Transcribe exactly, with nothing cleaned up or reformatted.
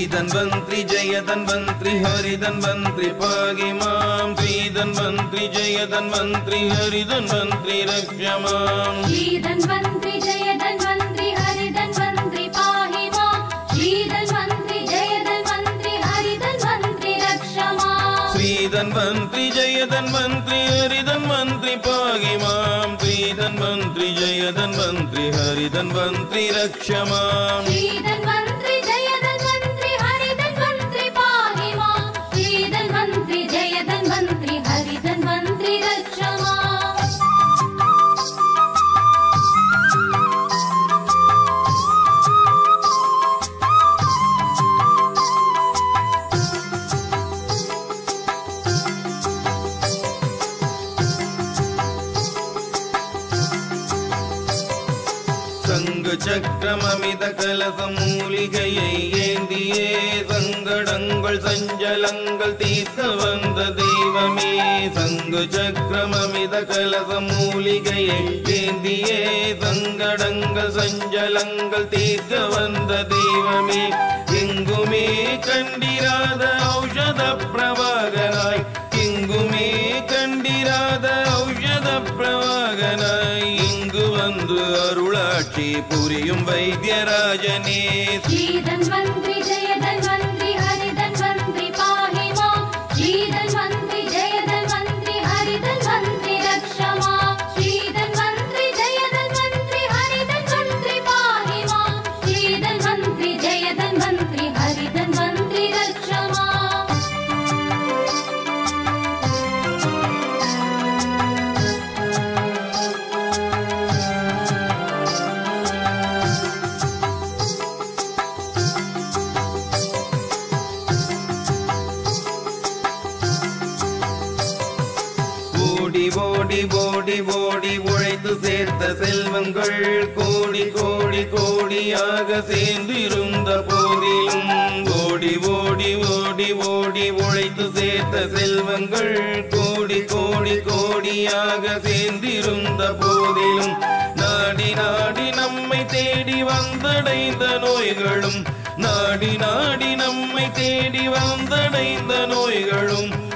धन्वंत्री जय धन्वंत्री हरि धन्वंत्री पाहि मां श्री धन्वंत्री जय धन्वंत्री हरि धन्वंत्री रक्ष मां श्री धन्वंत्री जय धन्वंत्री हरि धन्वंत्री पाहि मां श्री धन्वंत्री जय धन्वंत्री हरि धन्वंत्री रक्ष मां श्री धन्वंत्री जय धन्वंत्री हरि धन्वंत्री पाहि मां श्री धन्वंत्री जय धन्वंत्री हरि धन्वंत्री रक्ष मां श्री धन्वंत्री जय धन्वंत्री हरि धन्वंत्री पाहि मां श्री धन्वंत्री जय धन्वंत्री हरि धन्वंत्री रक्ष मां சங்கச்சக்கரமமித கலசமூலிகையை ஏந்தியே சங்கடங்கள் சஞ்சலங்கள் தீர்க்க வந்த தெய்வமே சங்கச்சக்கரமமித கலசமூலிகையை ஏந்தியே சங்கடங்கள் சஞ்சலங்கள் தீர்க்க வந்த தெய்வமே எங்குமே கண்டிராத ஔஷத பிரவாகனாய் எங்குமே கண்டிராத ஔஷத பிரவாகனாய் இங்கு வந்து அருளாட்சி புரியும் வைத்தியராஜனே श्री धन्वंत्री जय धन्वंत्री हरि धन्वंत्री पाहि मां श्री धन्वंत्री जय धन्वंत्री हरि धन्वंत्री रक्ष मां श्री धन्वंत्री जय धन्वंत्री हरि धन्वंत्री पाहि मां श्री धन्वंत्री जय धन्वंत्री हरि धन्वंत्री रक्ष मां ஓடி ஓடி ஓடி ஓடி உழைத்து சேர்த்த செல்வங்கள் கோடி கோடி கோடியாக சேர்ந்திருந்த போதிலும் ஓடி ஓடி ஓடி ஓடி உழைத்து சேர்த்த செல்வங்கள் கோடி கோடி கோடியாக சேர்ந்திருந்த போதிலும் நாடி நாடி நம்மை தேடி வந்தடைந்த நோய்களும் நாடி நாடி நம்மை தேடி வந்தடைந்த நோய்களும்